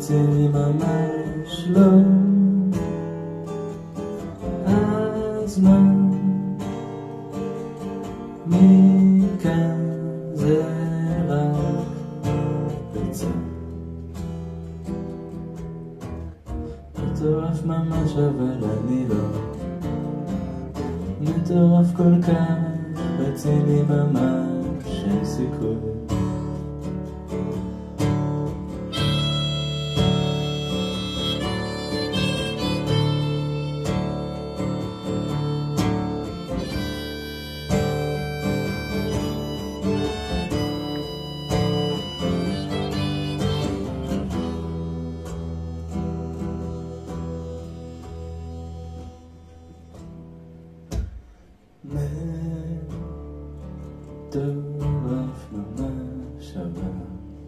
רציני ממש לא. אז מה מכאן זה רק ביצה. מטורף ממש אבל אני לא מטורף כל כך, רציני ממש אין סיכוי. מטורף ממש אבל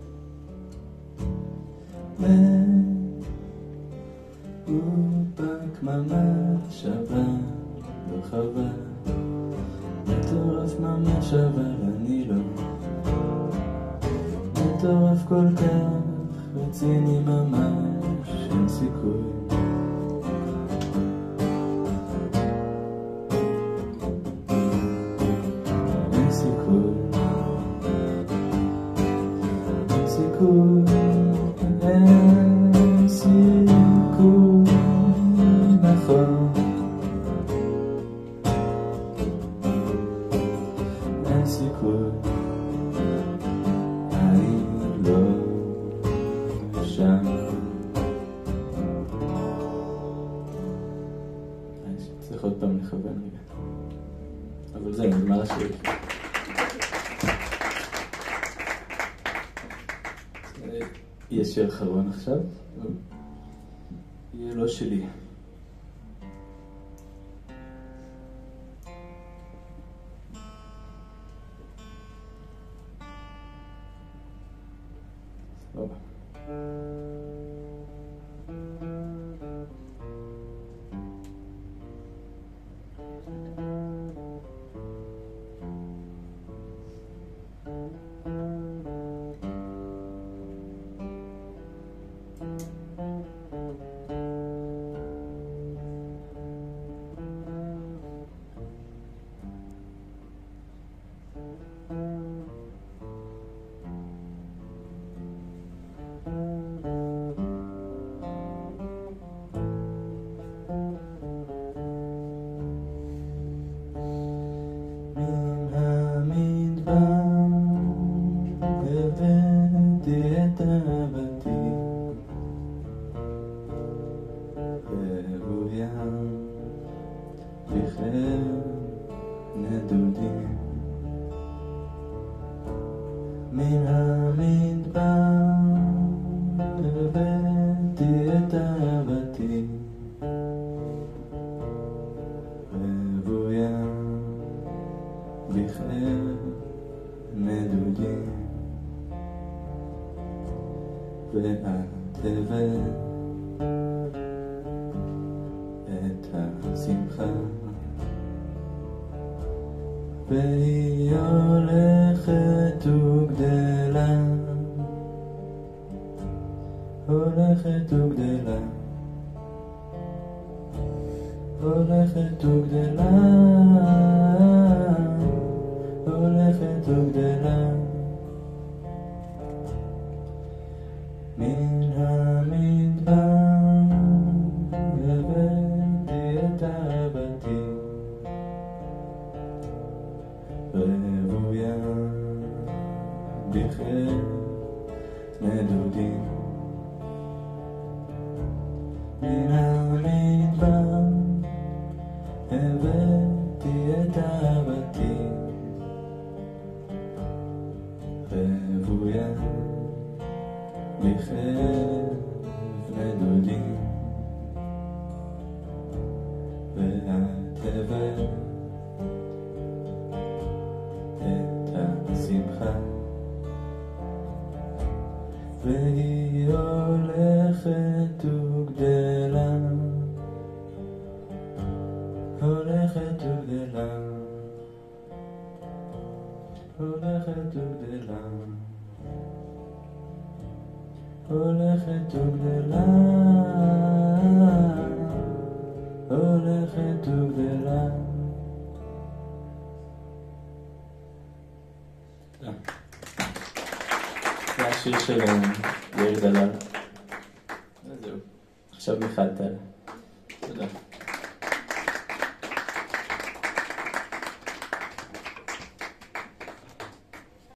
מאופק ממש אבל לא חבל. מטורף ממש אבל אני לא מטורף כל כך, רציני ממש אין סיכוי. אין סיכוי, נכון, אין סיכוי, אני לא שם. צריך עוד פעם לכוון רגע, אבל זה נגמר השיר. יהיה שיר אחרון עכשיו, יהיה לא שלי. סבבה. מן המדבר הבאתי את אהבתי רוויה בכאב נדודים, ואת הבאת את השמחה, והיא הולכת וגדלה, הולכת וגדלה, הולכת וגדלה, הולכת וגדלה. מן המדבר הבאתי את אהבתי רוויה בכאב נדודים. מן המדבר הבאתי את אהבתי רוויה בכאב נדודים, ואת הבאת את השמחה, והיא הולכת וגדלה, הולכת וגדלה, הולכת וגדלה, הולכת וגדלה, הולכת וגדלה. זה השיר של יאיר דלל. זהו, עכשיו מיכל תל. תודה.